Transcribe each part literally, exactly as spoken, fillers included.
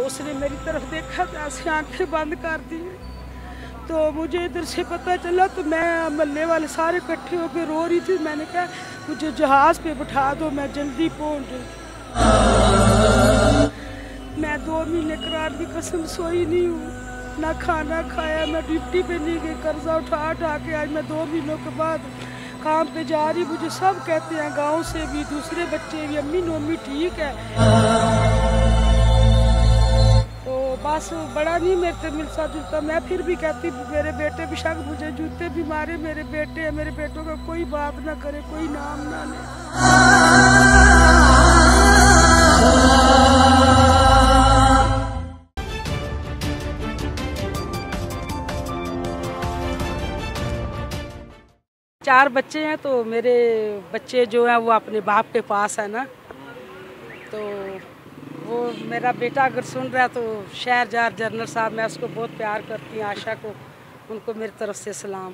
उसने मेरी तरफ देखा तो ऐसे आंखें बंद कर दी। तो मुझे इधर से पता चला तो मैं मोहल्ले वाले सारे इकट्ठे होकर रो रही थी। मैंने कहा मुझे जहाज़ पे बिठा दो, मैं जल्दी पहुंच जाऊँ। मैं दो महीने करार की कसम सोई नहीं हूँ, ना खाना खाया। मैं ड्यूटी पे नहीं गई, कर्जा उठा उठा के आज मैं दो महीनों के बाद काम पे जा रही। मुझे सब कहते हैं गांव से भी, दूसरे बच्चे भी, अम्मी नोमी ठीक है। तो बस बड़ा नहीं मेरे से मिलता जुलता। मैं फिर भी कहती मेरे बेटे भी शक मुझे जूते भी मारे, मेरे बेटे हैं, मेरे बेटों का कोई बात ना करे, कोई नाम ना ले। चार बच्चे हैं, तो मेरे बच्चे जो हैं वो अपने बाप के पास है ना। तो वो मेरा बेटा अगर सुन रहा है तो शहरजार जनरल साहब, मैं उसको बहुत प्यार करती हूँ, आशा को, उनको मेरी तरफ से सलाम।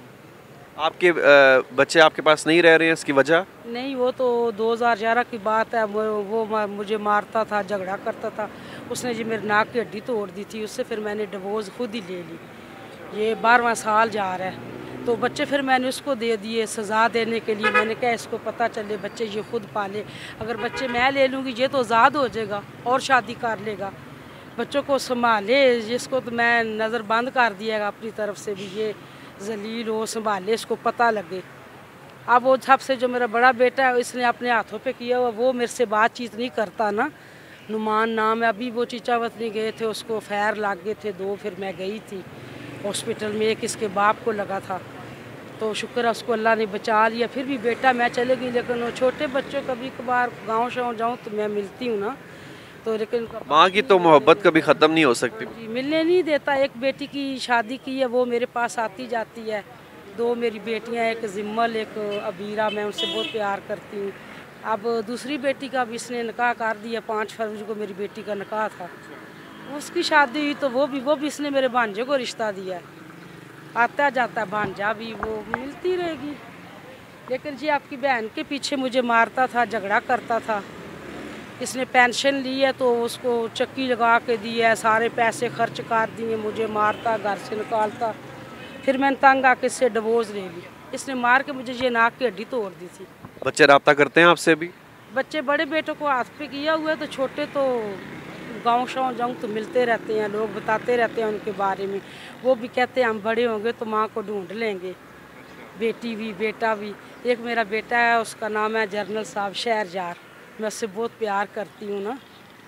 आपके बच्चे आपके पास नहीं रह रहे हैं, इसकी वजह? नहीं, वो तो दो हज़ार ग्यारह की बात है। वो, वो मुझे मारता था, झगड़ा करता था। उसने जी मेरी नाक की हड्डी तोड़ दी थी। उससे फिर मैंने डिवोर्स खुद ही ले ली। ये बारहवां साल जा रहा है। तो बच्चे फिर मैंने उसको दे दिए सज़ा देने के लिए। मैंने कहा इसको पता चले, बच्चे ये खुद पाले। अगर बच्चे मैं ले लूँगी ये तो आज़ाद हो जाएगा और शादी कर लेगा। बच्चों को संभाले, जिसको तो मैं नज़र बंद कर दिया अपनी तरफ से भी, ये जलील हो, संभाले, इसको पता लगे। अब वो सबसे जो मेरा बड़ा बेटा है, इसने अपने हाथों पे किया हुआ, वो मेरे से बातचीत नहीं करता ना। नुमान नाम है। अभी वो चीचावत नहीं गए थे, उसको फैर लग गए थे दो। फिर मैं गई थी हॉस्पिटल में, एक इसके बाप को लगा था। तो शुक्र है उसको अल्लाह ने बचा लिया। फिर भी बेटा मैं चले गई, लेकिन वो छोटे बच्चों कभी कभार गाँव शाँव जाऊँ तो मैं मिलती हूँ ना। तो लेकिन माँ की तो मोहब्बत कभी ख़त्म नहीं हो सकती। जी, मिलने नहीं देता। एक बेटी की शादी की है, वो मेरे पास आती जाती है। दो मेरी बेटियां, एक जिम्मल, एक अबीरा, मैं उनसे बहुत प्यार करती हूँ। अब दूसरी बेटी का भी इसने निकाह कर दिया। पाँच फरवरी को मेरी बेटी का निकाह था, उसकी शादी हुई। तो वो भी वो भी इसने मेरे भांजे को रिश्ता दिया है। आता जाता भांजा भी, वो मिलती रहेगी। लेकिन जी आपकी बहन के पीछे मुझे मारता था, झगड़ा करता था। इसने पेंशन ली है तो उसको चक्की लगा के दी है, सारे पैसे खर्च कर दिए, मुझे मारता, घर से निकालता। फिर मैंने तंग आके इससे डिवोर्स ले ली। इसने मार के मुझे ये नाक की हड्डी तोड़ दी थी। बच्चे राब्ता करते हैं आपसे भी? बच्चे बड़े बेटों को हाथ पे किया हुआ है, तो छोटे तो गाँव शाँव जाऊँ तो मिलते रहते हैं, लोग बताते रहते हैं उनके बारे में। वो भी कहते हैं हम बड़े होंगे तो माँ को ढूंढ लेंगे। बेटी भी बेटा भी। एक मेरा बेटा है, उसका नाम है जनरल साहब शहरजार। मैं उससे बहुत प्यार करती हूँ ना।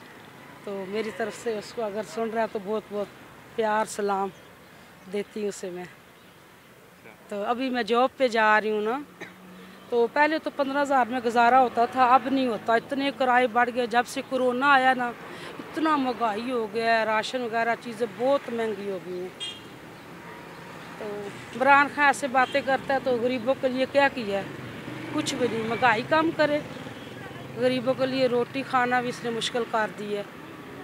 तो मेरी तरफ से उसको अगर सुन रहा है तो बहुत बहुत प्यार सलाम देती हूँ उसे मैं। तो अभी मैं जॉब पे जा रही हूँ ना। तो पहले तो पंद्रह हज़ार में गुजारा होता था, अब नहीं होता। इतने किराए बढ़ गए। जब से कोरोना आया ना, इतना महंगाई हो गया है, राशन वगैरह चीज़ें बहुत महंगी हो गई हैं। तो इमरान खान ऐसे बातें करता है तो गरीबों के लिए क्या किया है? कुछ भी नहीं। महंगाई कम करे, गरीबों के लिए रोटी खाना भी इसने मुश्किल कर दी है।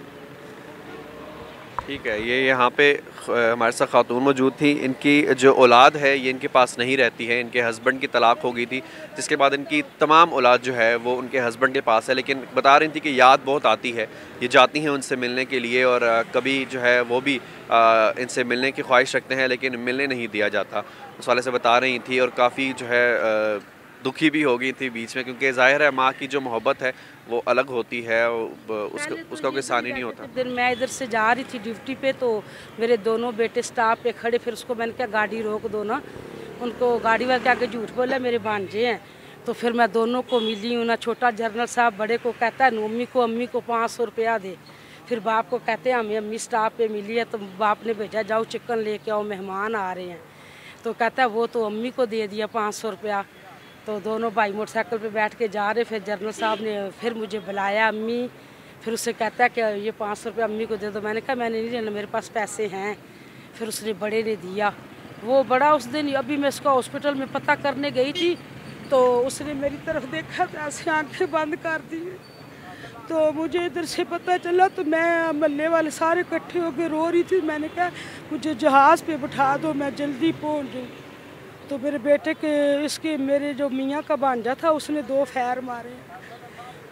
ठीक है, ये यहाँ पे हमारे साथ खातून मौजूद थी। इनकी जो औलाद है ये इनके पास नहीं रहती है। इनके हस्बैंड की तलाक हो गई थी, जिसके बाद इनकी तमाम औलाद जो है वो उनके हस्बैंड के पास है। लेकिन बता रही थी कि याद बहुत आती है। ये जाती हैं उनसे मिलने के लिए, और कभी जो है वो भी इनसे मिलने की ख्वाहिश रखते हैं, लेकिन मिलने नहीं दिया जाता। उस वाले से बता रही थी, और काफ़ी जो है दुखी भी हो गई थी बीच में, क्योंकि ज़ाहिर है माँ की जो मोहब्बत है वो अलग होती है, उसका तो उसका कोई सानी नहीं होता। दिन मैं इधर से जा रही थी ड्यूटी पे, तो मेरे दोनों बेटे स्टाफ पे खड़े। फिर उसको मैंने कहा गाड़ी रोक दो ना। उनको गाड़ी वाले के आगे झूठ बोला मेरे भांजे हैं। तो फिर मैं दोनों को मिली हूँ ना। छोटा जनरल साहब बड़े को कहता है मम्मी को अम्मी को पाँच सौ रुपया दे। फिर बाप को कहते हैं हमें अम्मी स्टाफ पे मिली है, तो बाप ने भेजा जाओ चिकन लेके आओ, मेहमान आ रहे हैं। तो कहता है वो तो अम्मी को दे दिया पाँच सौ रुपया। तो दोनों भाई मोटरसाइकिल पे बैठ के जा रहे। फिर जनरल साहब ने फिर मुझे बुलाया अम्मी। फिर उससे कहता है कि ये पाँच सौ रुपये अम्मी को दे दो। मैंने कहा मैंने नहीं लेना, मेरे पास पैसे हैं। फिर उसने बड़े ने दिया। वो बड़ा उस दिन, अभी मैं उसका हॉस्पिटल में पता करने गई थी, तो उसने मेरी तरफ देखा तो ऐसे आंखें बंद कर दी। तो मुझे इधर से पता चला तो मैं मोहल्ले वाले सारे इकट्ठे होकर रो रही थी। मैंने कहा मुझे जहाज़ पे बिठा दो, मैं जल्दी पहुँच जाऊँ। तो मेरे बेटे के इसके मेरे जो मियाँ का भांजा था उसने दो फैर मारे।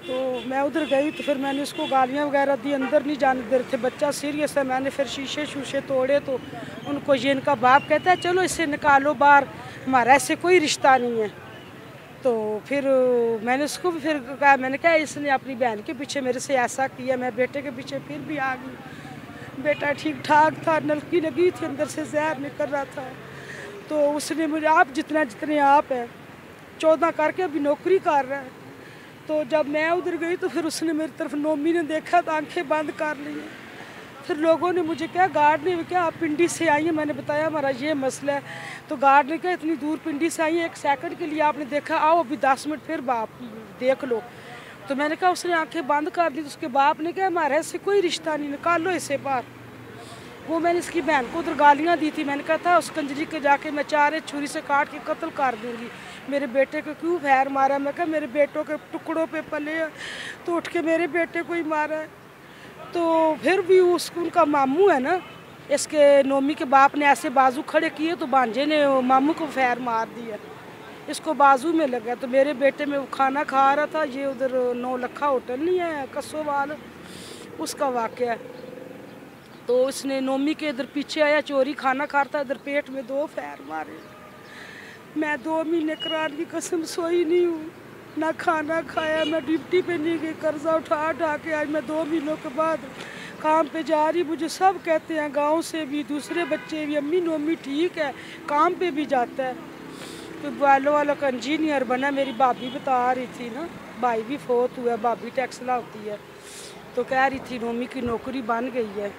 तो मैं उधर गई तो फिर मैंने उसको गालियाँ वगैरह दी, अंदर नहीं जाने दे रहे थे, बच्चा सीरियस है। मैंने फिर शीशे शूशे तोड़े तो उनको ये इनका बाप कहता है चलो इसे निकालो बाहर, हमारा ऐसे कोई रिश्ता नहीं है। तो फिर मैंने उसको भी फिर कहा, मैंने कहा इसने अपनी बहन के पीछे मेरे से ऐसा किया, मैं बेटे के पीछे फिर भी आ गई। बेटा ठीक ठाक था, नलकी लगी थी, अंदर से जहर निकल रहा था। तो उसने मुझे आप जितना जितने आप है चौदह करके अभी नौकरी कर रहा है। तो जब मैं उधर गई तो फिर उसने मेरी तरफ, नोमी ने देखा तो आंखें बंद कर ली। फिर लोगों ने मुझे कहा, गार्ड ने क्या आप पिंडी से आई हैं? मैंने बताया हमारा ये मसला है। तो गार्ड ने कहा इतनी दूर पिंडी से आई है, एक सेकंड के लिए आपने देखा, आओ अभी दस मिनट फिर बाप देख लो। तो मैंने कहा, उसने आंखें बंद कर दी। तो उसके बाप ने कहा हमारा ऐसे कोई रिश्ता नहीं, निकाल लो इसे बाहर। वो मैंने इसकी बहन को उधर गालियाँ दी थी, मैंने कहा था उस कंजरी के जाके मैं चारे छुरी से काट के कत्ल कर दूँगी, मेरे बेटे को क्यों फैर मारा? मैं कहा मेरे बेटों के टुकड़ों पे पले तो उठ के मेरे बेटे को ही मारा है। तो फिर भी उसको, उनका मामू है ना, इसके नोमी के बाप ने ऐसे बाजू खड़े किए तो भांजे ने मामू को फैर मार दिया, इसको बाजू में लगा। तो मेरे बेटे में वो खाना खा रहा था, ये उधर नौ लखा होटल नहीं है कसोवाल, उसका वाक़या है। तो उसने नोमी के इधर पीछे आया, चोरी खाना खाता, इधर पेट में दो फैर मारे। मैं दो महीने करार की कसम सोई नहीं हूँ, ना खाना खाया, मैं ड्यूटी पे नहीं गई, कर्जा उठा उठा के आज मैं दो महीनों के बाद काम पे जा रही। मुझे सब कहते हैं गांव से भी, दूसरे बच्चे भी, अम्मी नोमी ठीक है, काम पे भी जाता है। तो बालों वालों का इंजीनियर बना, मेरी भाभी बता रही थी ना, भाई भी फोत हुआ, भाभी टैक्स लाती है, तो कह रही थी नोमी की नौकरी बन गई है।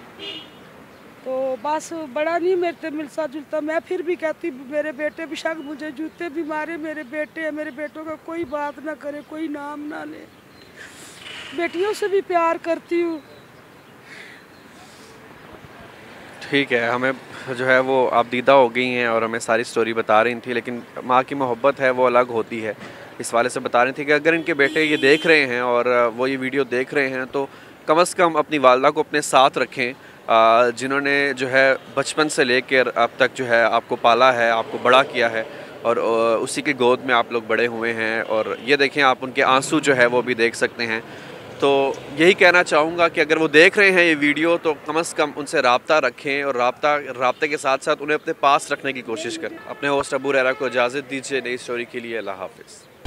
तो बस बड़ा नहीं मेरे से मिलता जुलता। मैं फिर भी कहती मेरे बेटे भी शक, मुझे जूते भी मारे, मेरे बेटे हैं, मेरे बेटों का कोई बात ना करे, कोई नाम ना ले, बेटियों से भी प्यार करती हूँ। ठीक है, हमें जो है वो आप दीदा हो गई हैं और हमें सारी स्टोरी बता रही थी, लेकिन माँ की मोहब्बत है वो अलग होती है। इस वाले से बता रही थी कि अगर इनके बेटे ये देख रहे हैं और वो ये वीडियो देख रहे हैं तो कम से कम अपनी वालदा को अपने साथ रखें, जिन्होंने जो है बचपन से लेकर अब तक जो है आपको पाला है, आपको बड़ा किया है और उसी की गोद में आप लोग बड़े हुए हैं। और ये देखें आप उनके आंसू जो है वो भी देख सकते हैं। तो यही कहना चाहूँगा कि अगर वो देख रहे हैं ये वीडियो तो कम से कम उनसे रब्ता रखें और रब्ता रब्ते के साथ साथ उन्हें अपने पास रखने की कोशिश करें। अपने होस्ट अबू रहरा को इजाज़त दीजिए नई स्टोरी के लिए। अल्लाह हाफ़िज़।